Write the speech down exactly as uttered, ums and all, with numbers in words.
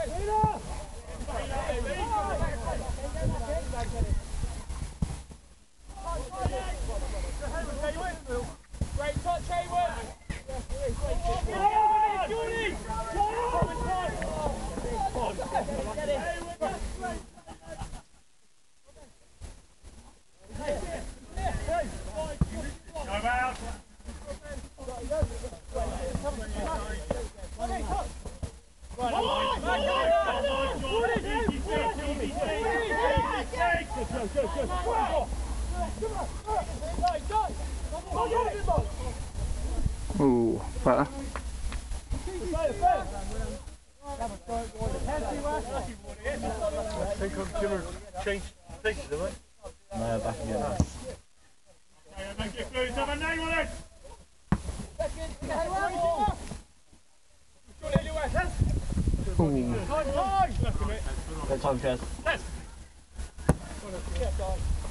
Great touch, Haywood! Ooh, better. I think I'm going to change places, am I? No, back again. Make it blue, have a name on it! Ooh. Good time, Chaz. Let's